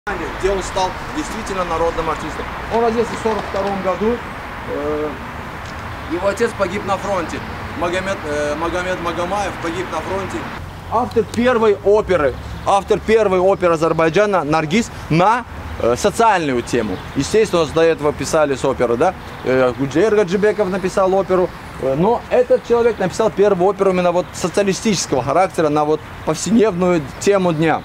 где он стал действительно народным артистом. Он родился в 1942 году. Его отец погиб на фронте. Магомед Магомаев погиб на фронте. Автор первой оперы Азербайджана «Наргиз» на социальную тему. Естественно, у нас до этого писали с оперы, да? Гуджейр Гаджибеков написал оперу. Но этот человек написал первую оперу именно вот социалистического характера на вот повседневную тему дня.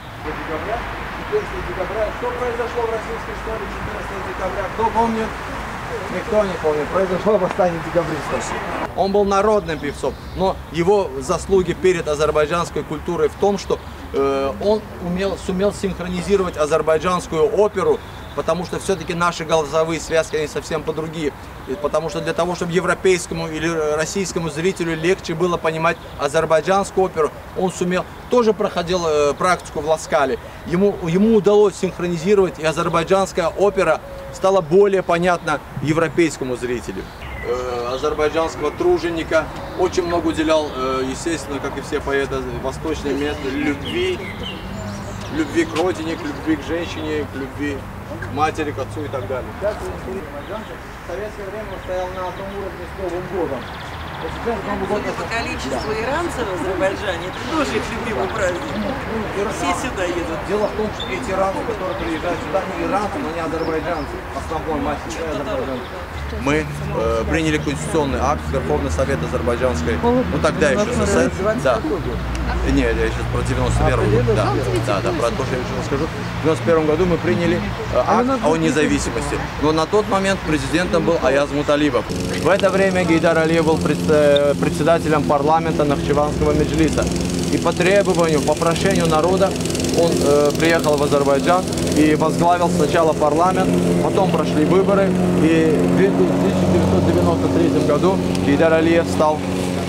14 декабря. Что произошло в российской истории 14 декабря? Кто помнит? Никто не помнит. Произошло восстание декабристов. Он был народным певцом, но его заслуги перед азербайджанской культурой в том, что он сумел синхронизировать азербайджанскую оперу, потому что все-таки наши голосовые связки, они совсем по-другие. Потому что для того, чтобы европейскому или российскому зрителю легче было понимать азербайджанскую оперу, он тоже проходил практику в Ласкале. Ему удалось синхронизировать, и азербайджанская опера стала более понятна европейскому зрителю. Азербайджанского труженика очень много уделял, естественно, как и все поэты, восточной методы любви к родине, к любви к женщине, к любви к матери, к отцу и так далее. В советское время он стоял на одном уровне с Новым годом. Судя по количеству иранцев в Азербайджане, это тоже их любимый праздник. Все сюда едут. Дело в том, что эти иранцы, которые приезжают сюда, не иранцы, но не азербайджанцы. Основной массе азербайджанцы. Мы приняли конституционный акт Верховный Совет Азербайджанской, ну тогда еще СССР. Да. Нет, я сейчас про 91 год. Да, про то, что я еще расскажу. В 91 году мы приняли акт о независимости. Но на тот момент президентом был Аяз Муталибов. В это время Гейдар Алиев был председателем парламента Нахчеванского меджлиса. И по требованию, по прошению народа он приехал в Азербайджан и возглавил сначала парламент, потом прошли выборы. И в 1993 году Гейдар Алиев стал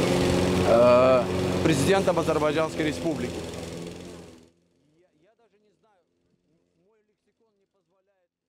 президентом Азербайджанской республики.